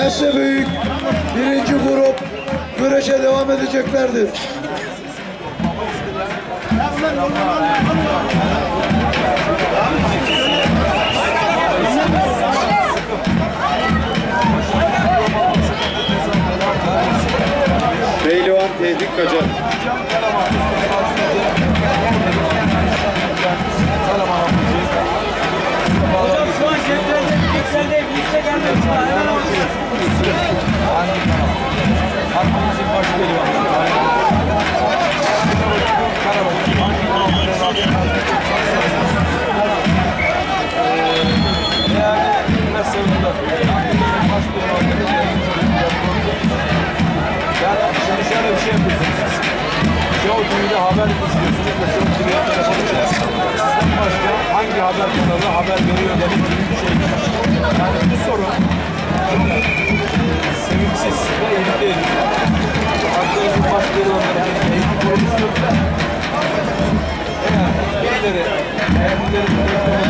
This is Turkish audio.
Nesli Büyük birinci grup güreşe devam edeceklerdir. Pehlivan Tevfik Kacar. Hocam şu an ceplerinde pikselde liste gelmemiş. Hangi kanal? Hakkımızın baş pehlivanı. Değerli meseleler. Hakkımızın baş pehlivanı. Yani şimdi şöyle bir şey yapıyorsunuz. Show TV'de haber istiyorsunuz ve Show TV'ye telefon açıyorsunuz. Sizden başka hangi haber kanalı haber veriyor demek gibi bir şey. Yani bu soru sevimsiz ve eğitimli ediliyor. Hakkımızın baş pehlivanlarının eğitim kuruluşu yok. Eğer birileri kendileri